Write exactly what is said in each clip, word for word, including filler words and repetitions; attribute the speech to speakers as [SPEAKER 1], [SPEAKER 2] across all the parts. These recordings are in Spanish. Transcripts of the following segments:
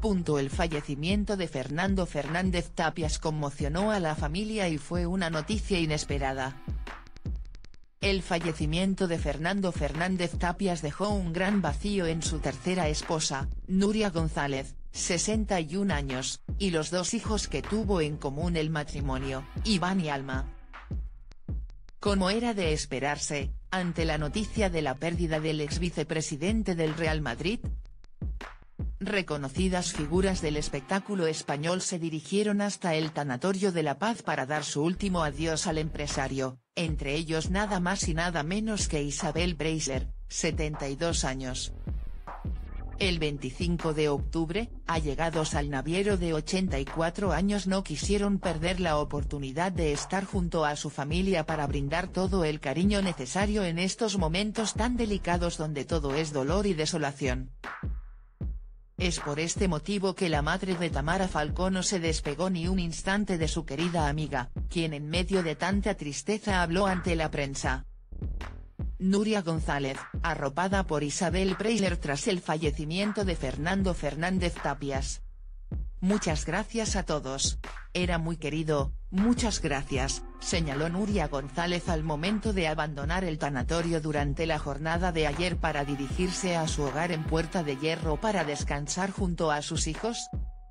[SPEAKER 1] Punto. El fallecimiento de Fernando Fernández Tapias conmocionó a la familia y fue una noticia inesperada. El fallecimiento de Fernando Fernández Tapias dejó un gran vacío en su tercera esposa, Nuria González, sesenta y un años, y los dos hijos que tuvo en común el matrimonio, Iván y Alma. Como era de esperarse, ante la noticia de la pérdida del ex vicepresidente del Real Madrid, reconocidas figuras del espectáculo español se dirigieron hasta el Tanatorio de la Paz para dar su último adiós al empresario, entre ellos nada más y nada menos que Isabel Preisler, setenta y dos años. El veinticinco de octubre, allegados al naviero de ochenta y cuatro años no quisieron perder la oportunidad de estar junto a su familia para brindar todo el cariño necesario en estos momentos tan delicados donde todo es dolor y desolación. Es por este motivo que la madre de Tamara Falcó no se despegó ni un instante de su querida amiga, quien en medio de tanta tristeza habló ante la prensa. Nuria González, arropada por Isabel Preisler tras el fallecimiento de Fernando Fernández Tapias. Muchas gracias a todos. Era muy querido, muchas gracias, señaló Nuria González al momento de abandonar el tanatorio durante la jornada de ayer para dirigirse a su hogar en Puerta de Hierro para descansar junto a sus hijos.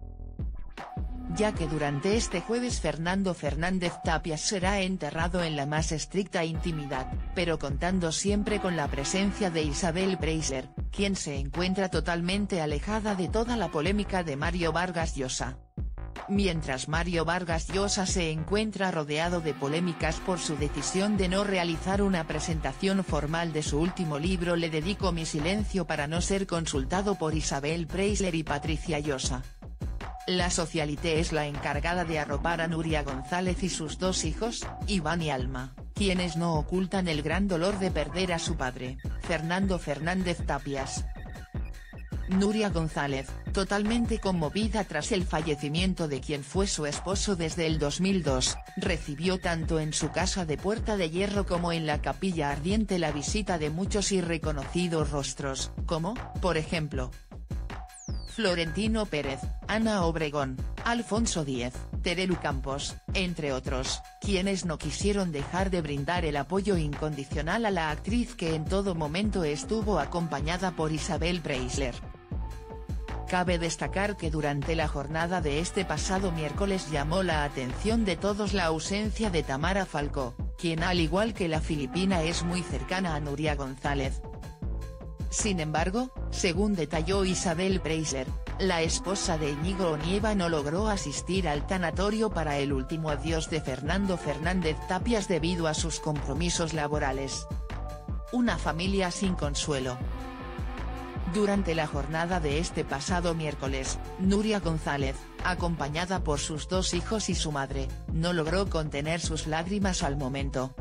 [SPEAKER 1] Ya que durante este jueves Fernando Fernández Tapias será enterrado en la más estricta intimidad, pero contando siempre con la presencia de Isabel Preisler, quien se encuentra totalmente alejada de toda la polémica de Mario Vargas Llosa. Mientras Mario Vargas Llosa se encuentra rodeado de polémicas por su decisión de no realizar una presentación formal de su último libro Le dedico mi silencio para no ser consultado por Isabel Preisler y Patricia Llosa. La socialité es la encargada de arropar a Nuria González y sus dos hijos, Iván y Alma, quienes no ocultan el gran dolor de perder a su padre, Fernando Fernández Tapias. Nuria González, totalmente conmovida tras el fallecimiento de quien fue su esposo desde el dos mil dos, recibió tanto en su casa de Puerta de Hierro como en la Capilla Ardiente la visita de muchos y reconocidos rostros, como, por ejemplo, Florentino Pérez, Ana Obregón, Alfonso Díez, Terelu Campos, entre otros, quienes no quisieron dejar de brindar el apoyo incondicional a la actriz que en todo momento estuvo acompañada por Isabel Preisler. Cabe destacar que durante la jornada de este pasado miércoles llamó la atención de todos la ausencia de Tamara Falcó, quien al igual que la filipina es muy cercana a Nuria González. Sin embargo, según detalló Isabel Preisler, la esposa de Íñigo Onieva no logró asistir al tanatorio para el último adiós de Fernando Fernández Tapias debido a sus compromisos laborales. Una familia sin consuelo. Durante la jornada de este pasado miércoles, Nuria González, acompañada por sus dos hijos y su madre, no logró contener sus lágrimas al momento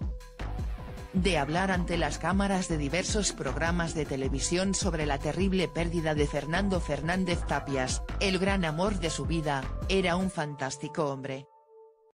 [SPEAKER 1] de hablar ante las cámaras de diversos programas de televisión sobre la terrible pérdida de Fernando Fernández Tapias, el gran amor de su vida, era un fantástico hombre.